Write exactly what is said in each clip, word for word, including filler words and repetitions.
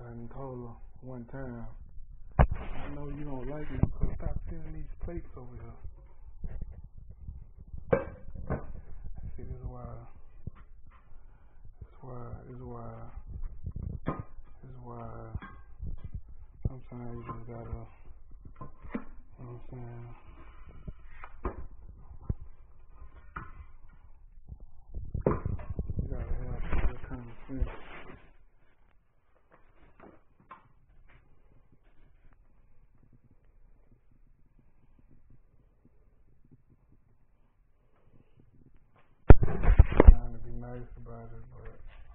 and told her one time, I know you don't like me, so stop sending these plates over here. See, this is why, this is why, this is why, this is why, sometimes you just gotta, you know what I'm saying? You gotta have that kind of sense. Trying to be nice about it, but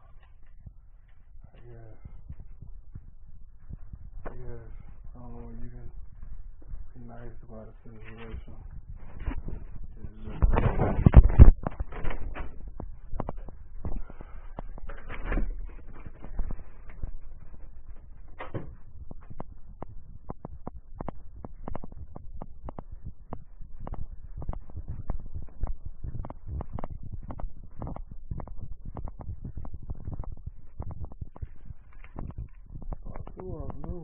I guess, I guess, I don't know, you can be nice about a situation. It's just, oh, no.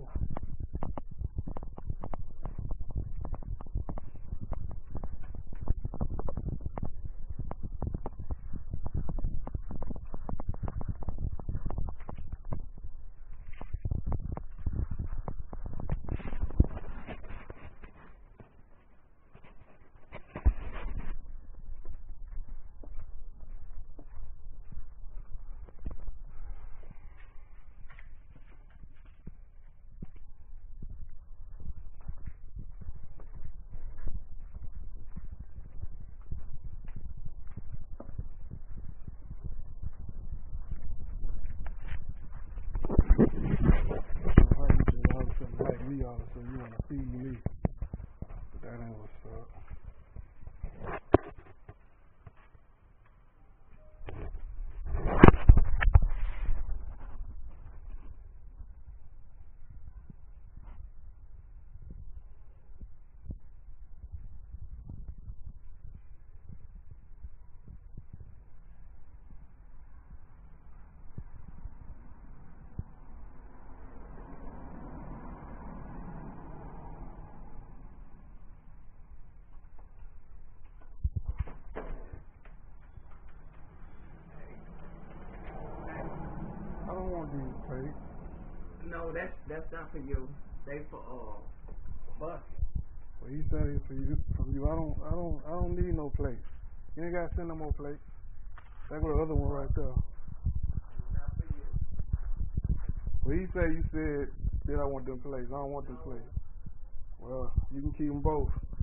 Like me all of a sudden, you want to feed me, but that ain't what's up. I don't want these plates. No, that's that's not for you. They for uh bus. Well, he said it's for you. From you, I don't, I don't, I don't need no plates. You ain't gotta send no more plates. There go the other one right there. It's not for you. Well, he said you said that I want them plates. I don't want them plates. Well, you can keep them both.